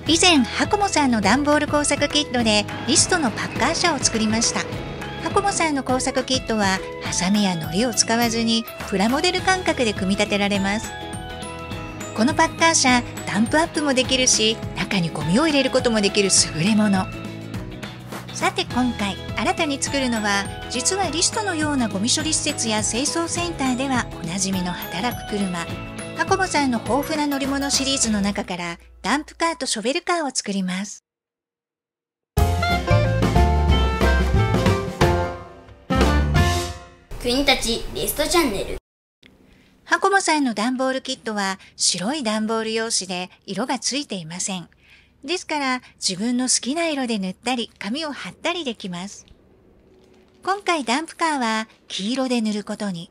以前ハコモさんの段ボール工作キットでリストのパッカー車を作りました。ハコモさんの工作キットはハサミや糊を使わずにプラモデル感覚で組み立てられます。このパッカー車、ダンプアップもできるし、中にゴミを入れることもできる優れもの。さて今回新たに作るのは、実はリストのようなゴミ処理施設や清掃センターではおなじみの働く車。ハコモさんの豊富な乗り物シリーズの中からダンプカーとショベルカーを作ります。 国立リストチャンネル。 ハコモさんの段ボールキットは白い段ボール用紙で色がついていません。ですから自分の好きな色で塗ったり紙を貼ったりできます。今回ダンプカーは黄色で塗ることに。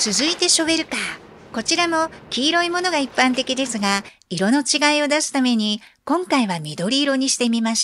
続いてショベルカー。こちらも黄色いものが一般的ですが、色の違いを出すために今回は緑色にしてみました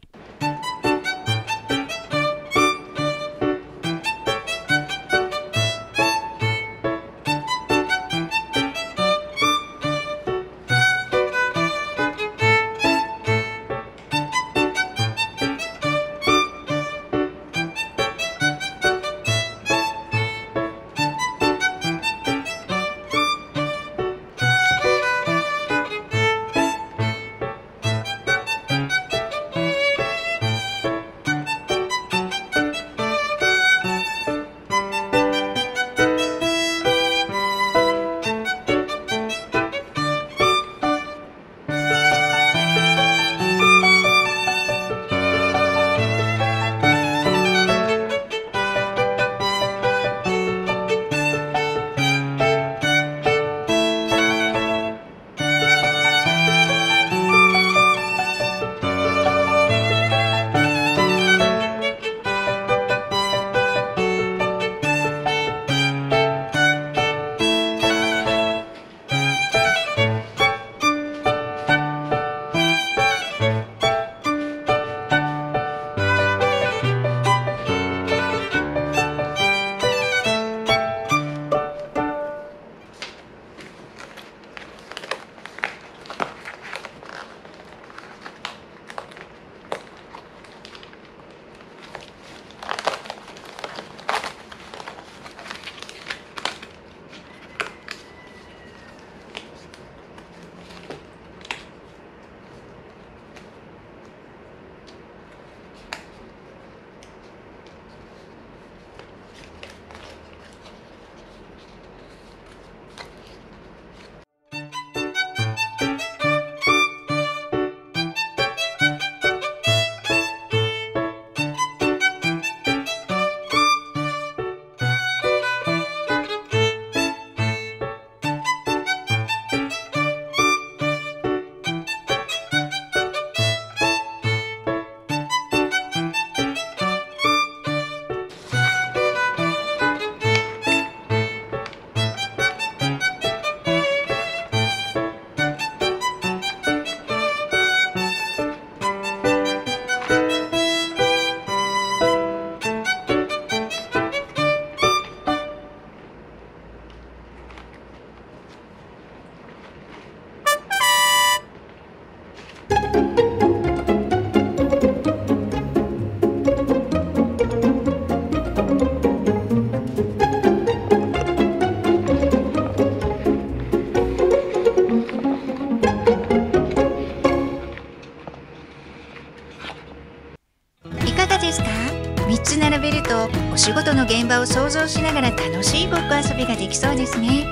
。3つ並べるとお仕事の現場を想像しながら楽しいごっこ遊びができそうですね。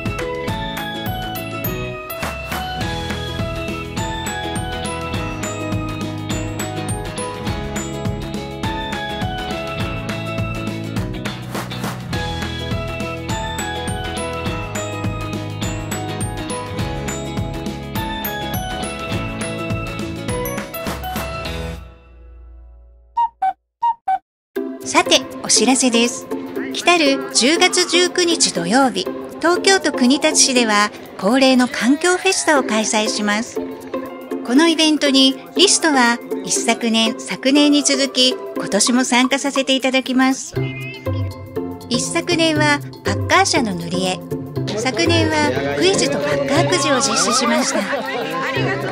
さて、お知らせです。来たる10月19日土曜日、東京都国立市では恒例の環境フェスタを開催します。このイベントにリストは一昨年に続き今年も参加させていただきます。一昨年はパッカー車の塗り絵、昨年はクイズとパッカーくじを実施しました。ありがと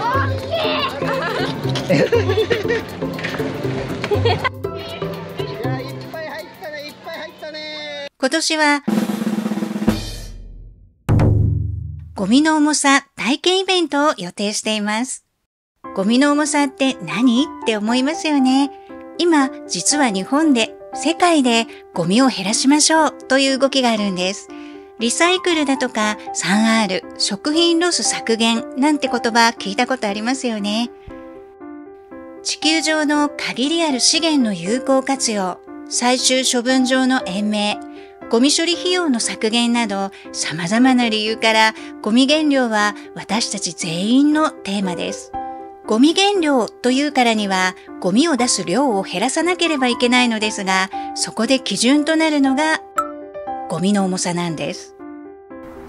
う。今年はゴミの重さ体験イベントを予定しています。ゴミの重さって何って思いますよね。今、実は日本で、世界でゴミを減らしましょうという動きがあるんです。リサイクルだとか 3R、食品ロス削減なんて言葉聞いたことありますよね。地球上の限りある資源の有効活用、最終処分場の延命、ゴミ処理費用の削減など様々な理由からゴミ減量は私たち全員のテーマです。ゴミ減量というからにはゴミを出す量を減らさなければいけないのですが、そこで基準となるのがゴミの重さなんです。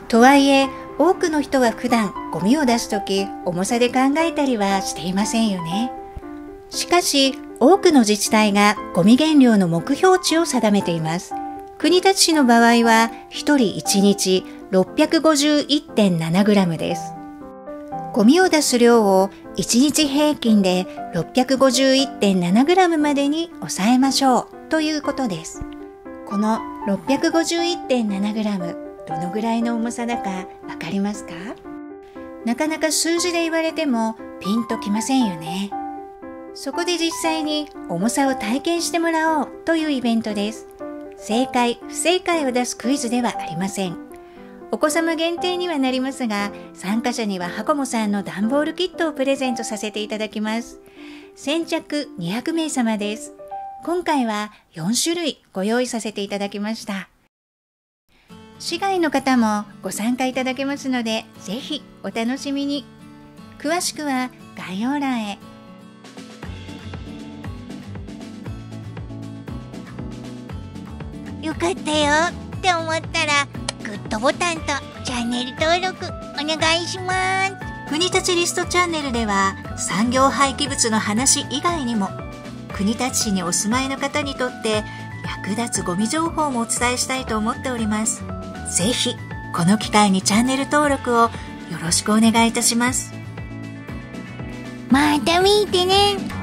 とはいえ、多くの人は普段ゴミを出すとき重さで考えたりはしていませんよね。しかし、多くの自治体がゴミ減量の目標値を定めています。国立市の場合は、1人1日 651.7g です。ゴミを出す量を1日平均で 651.7g までに抑えましょうということです。この 651.7g、どのぐらいの重さだかわかりますか？なかなか数字で言われてもピンときませんよね。そこで実際に重さを体験してもらおうというイベントです。正解・不正解を出すクイズではありません。お子様限定にはなりますが、参加者にはハコモさんの段ボールキットをプレゼントさせていただきます。先着200名様です。今回は4種類ご用意させていただきました。市外の方もご参加いただけますので、ぜひお楽しみに。詳しくは概要欄へ。 よかったよって思ったらグッドボタンとチャンネル登録お願いします。 国立リストチャンネルでは産業廃棄物の話以外にも国立市にお住まいの方にとって役立つゴミ情報もお伝えしたいと思っております。ぜひこの機会にチャンネル登録をよろしくお願いいたします。 また見てね。